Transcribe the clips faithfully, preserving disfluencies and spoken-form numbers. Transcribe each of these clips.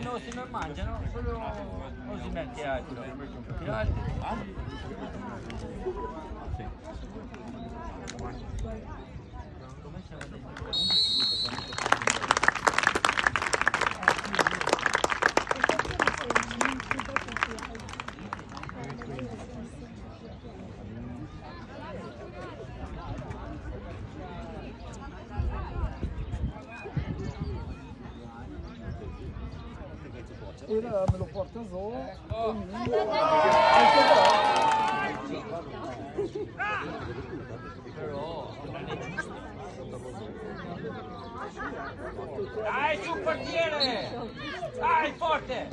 non si mangiano, solo non si mette altro. Tirate. Era me lo porta solo Oh. Dai su portiere! Dai forte!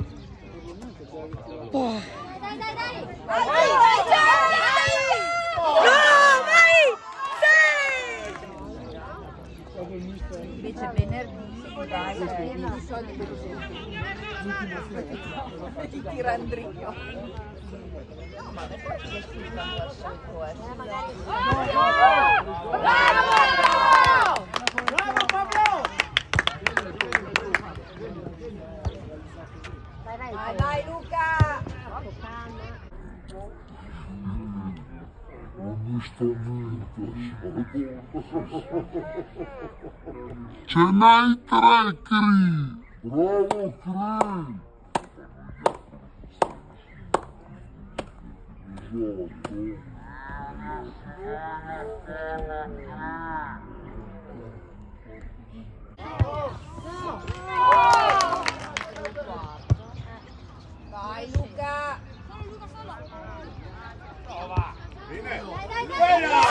Oh. Dai dai dai! Dai dai dai! No, vai! Sì! Invece venerdì vai i soldi per il tirandrio. Ma non è che si fanno al solito essere. Bravo! Bravo Pablo! Vai vai, vai Luca! Ce n'hai tre, Cri! Bravo, Cri! Vai Luca! Prova! Dai dai dai!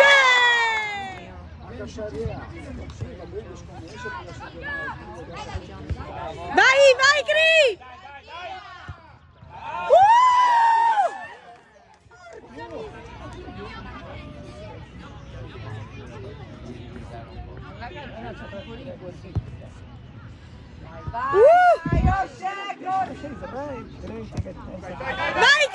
Vai, vai Cri! Vai, vai, Oseko! Vai,